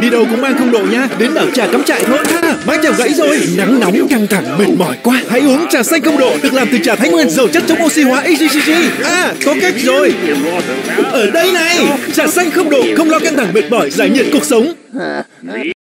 đi đâu cũng mang không độ nha. Đến đảo trà cắm trại thôi. Mái chèo gãy rồi. Nắng nóng căng thẳng mệt mỏi quá. Hãy uống trà xanh không độ được làm từ trà Thái Nguyên giàu chất chống oxy hóa AGCG. Có cách rồi. Ở đây này, trà xanh không độ không lo căng thẳng mệt mỏi, giải nhiệt cuộc sống.